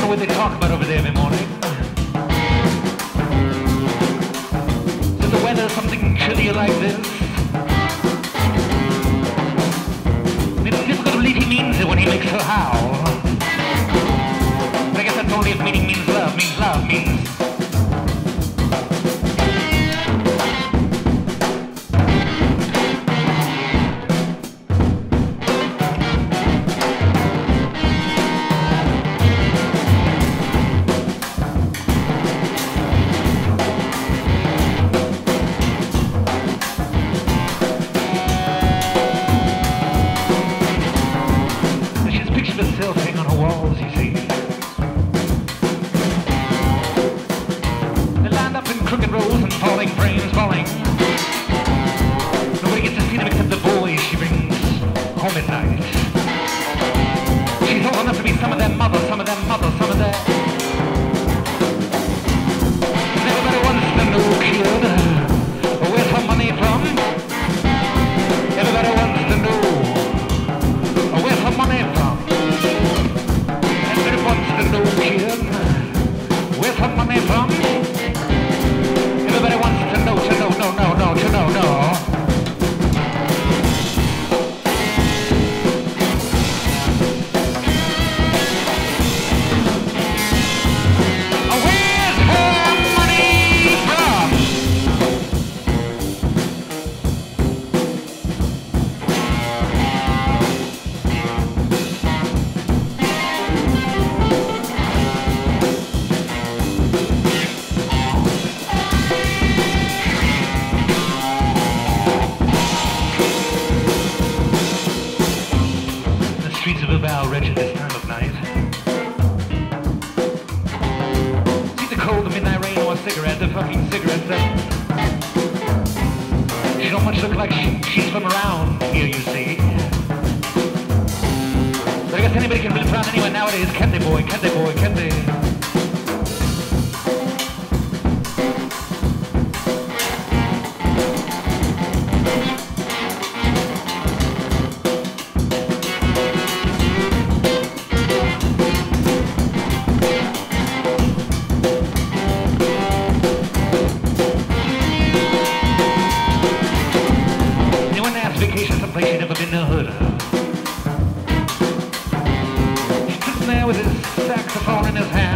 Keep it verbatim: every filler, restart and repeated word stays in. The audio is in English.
know what they talk about over there every morning. Is the weather something chilly like this? It's difficult to believe he means it when he makes her howl. But I guess that's only if meaning means love, means love, means... hang on her walls, you see. They lined up in crooked rows and falling frames, falling. Nobody gets to see them except the boys she brings home at night. She's old enough to be some of their mother, some of their mother, some of their... And everybody wants to know, kid, where's her money from? Everybody wants to know, where's her money from? Wants to know, kid, where's her money from? Everybody wants to know, to know, no, no, no, to know, no. Where's her money from? Streets of Bilbao wretched this time of night. See the cold, the midnight rain, or a cigarette, the fucking cigarette that... She don't much look like she, she's from around here, you see. But I guess anybody can really around anywhere nowadays, can't they, boy, can't they, boy, can't they? Vacation someplace you've never been to heard of. He's sitting there with his saxophone in his hand.